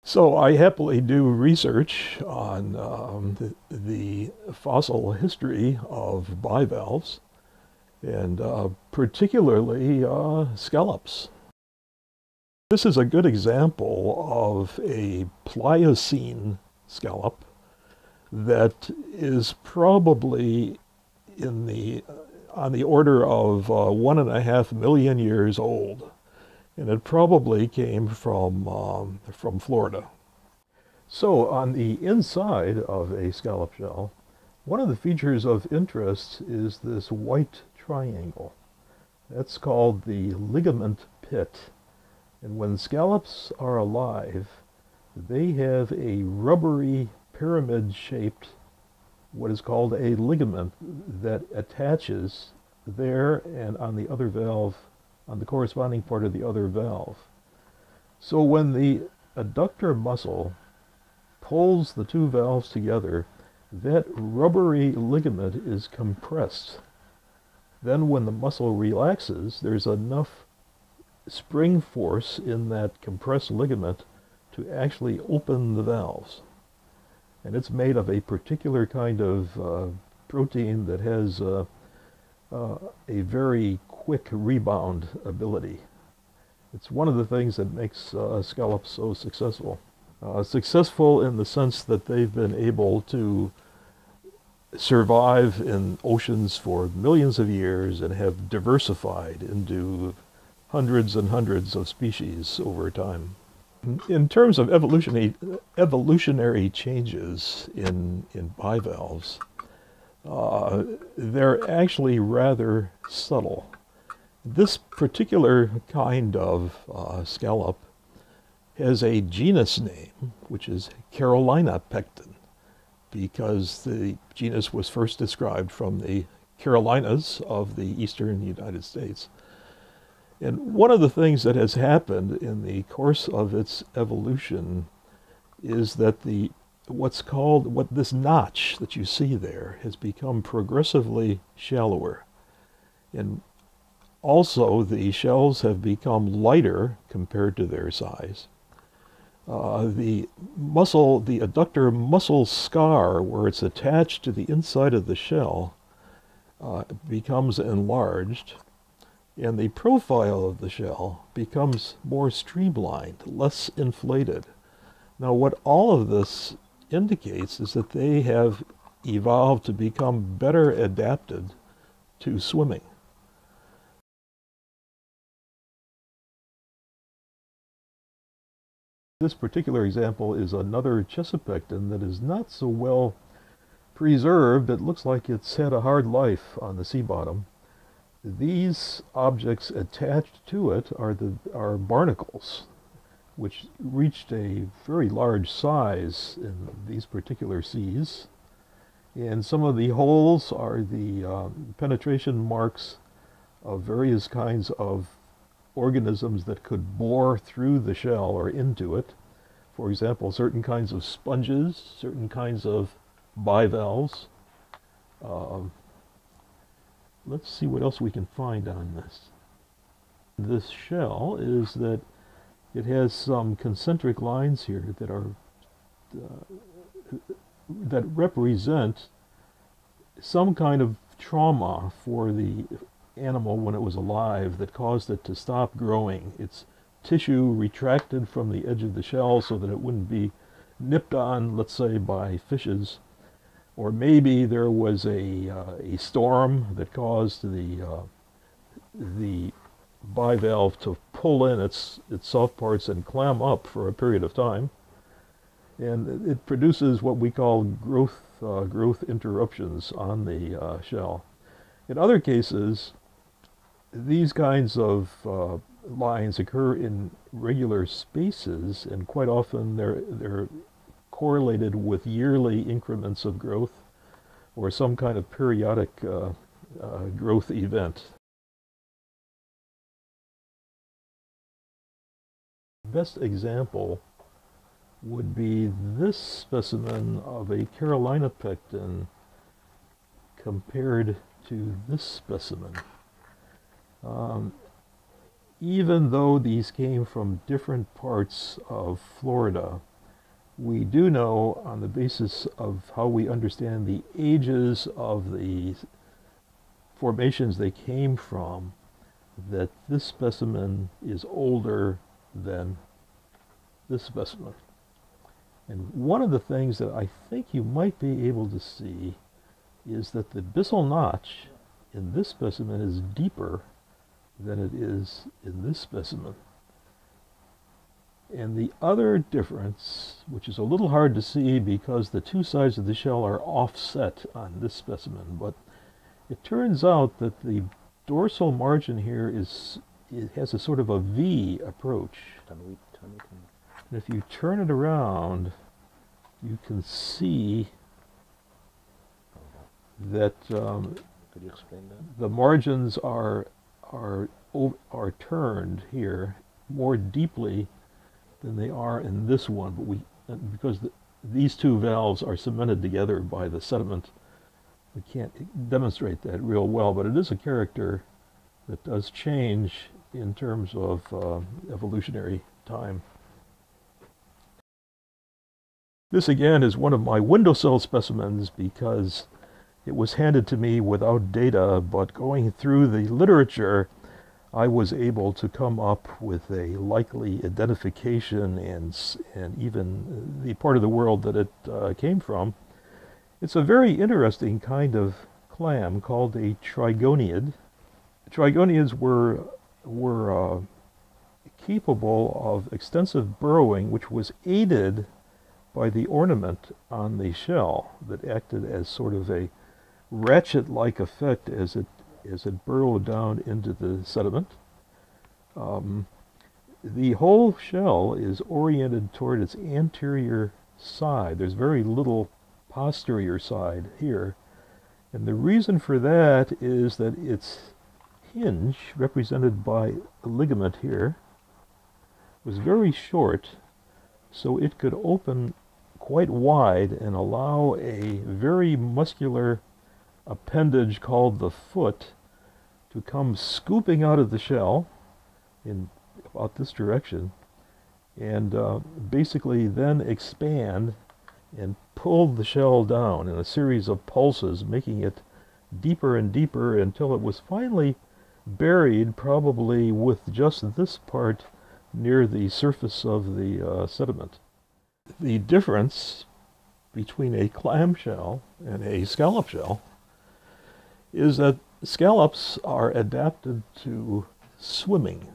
So I happily do research on the fossil history of bivalves and particularly scallops. This is a good example of a Pliocene scallop that is probably in the on the order of 1.5 million years old, and it probably came from Florida. So on the inside of a scallop shell, one of the features of interest is this white triangle. That's called the ligament pit. And when scallops are alive, they have a rubbery pyramid-shaped, what is called a ligament, that attaches there and on the other valve, on the corresponding part of the other valve. So when the adductor muscle pulls the two valves together, that rubbery ligament is compressed. Then when the muscle relaxes, there's enough spring force in that compressed ligament to actually open the valves. And it's made of a particular kind of protein that has a very quick rebound ability. It's one of the things that makes scallops so successful. Successful in the sense that they've been able to survive in oceans for millions of years and have diversified into hundreds and hundreds of species over time. In terms of evolutionary changes in bivalves, they're actually rather subtle. This particular kind of scallop has a genus name, which is Carolinapecten, because the genus was first described from the Carolinas of the eastern United States. And one of the things that has happened in the course of its evolution is that what this notch that you see there has become progressively shallower. And also the shells have become lighter compared to their size. The adductor muscle scar, where it's attached to the inside of the shell, becomes enlarged, and the profile of the shell becomes more streamlined, less inflated. Now, what all of this indicates is that they have evolved to become better adapted to swimming. This particular example is another Chesapecten that is not so well preserved. It looks like it's had a hard life on the sea bottom. These objects attached to it are barnacles, which reached a very large size in these particular seas. And some of the holes are the penetration marks of various kinds of organisms that could bore through the shell or into it. For example, certain kinds of sponges, certain kinds of bivalves. Let's see what else we can find on this. This shell is that it has some concentric lines here that are that represent some kind of trauma for the animal when it was alive that caused it to stop growing. Its tissue retracted from the edge of the shell so that it wouldn't be nipped on, let's say, by fishes. Or maybe there was a storm that caused the bivalve to pull in its soft parts and clam up for a period of time. And it produces what we call growth interruptions on the shell. In other cases, these kinds of lines occur in regular spaces, and quite often they're correlated with yearly increments of growth or some kind of periodic growth event. The best example would be this specimen of a Carolinapecten compared to this specimen. Even though these came from different parts of Florida, we do know, on the basis of how we understand the ages of the formations they came from, that this specimen is older than this specimen. And one of the things that I think you might be able to see is that the byssal notch in this specimen is deeper than it is in this specimen. And the other difference, which is a little hard to see because the two sides of the shell are offset on this specimen, but it turns out that the dorsal margin here it has a sort of a V approach. And if you turn it around, you can see that Could you explain that? the margins are turned here more deeply than they are in this one, but because these two valves are cemented together by the sediment, we can't demonstrate that real well, but it is a character that does change in terms of evolutionary time. This again is one of my windowsill specimens because it was handed to me without data, but going through the literature, I was able to come up with a likely identification and even the part of the world that it came from. It's a very interesting kind of clam called a trigoniid. Trigoniids were capable of extensive burrowing, which was aided by the ornament on the shell that acted as sort of a ratchet-like effect as it burrowed down into the sediment. The whole shell is oriented toward its anterior side. There's very little posterior side here. And the reason for that is that its hinge, represented by a ligament here, was very short, so it could open quite wide and allow a very muscular appendage called the foot to come scooping out of the shell in about this direction and basically then expand and pull the shell down in a series of pulses, making it deeper and deeper until it was finally buried, probably with just this part near the surface of the sediment. The difference between a clam shell and a scallop shell is that scallops are adapted to swimming.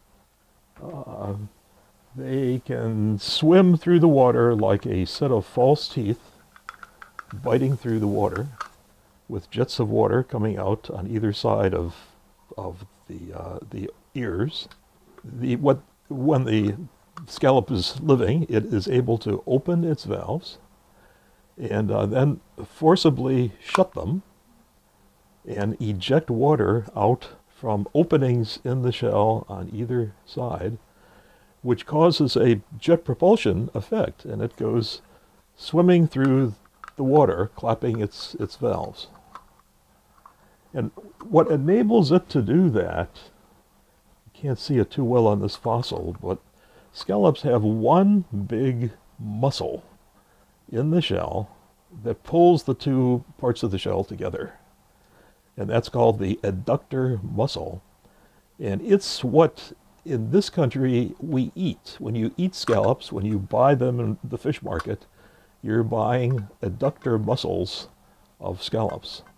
They can swim through the water like a set of false teeth, biting through the water, with jets of water coming out on either side of the ears. When the scallop is living, it is able to open its valves and then forcibly shut them and eject water out from openings in the shell on either side, which causes a jet propulsion effect, and it goes swimming through the water, clapping its valves. And what enables it to do that, you can't see it too well on this fossil, but scallops have one big muscle in the shell that pulls the two parts of the shell together. And that's called the adductor muscle. And it's what, in this country, we eat. When you eat scallops, when you buy them in the fish market, you're buying adductor muscles of scallops.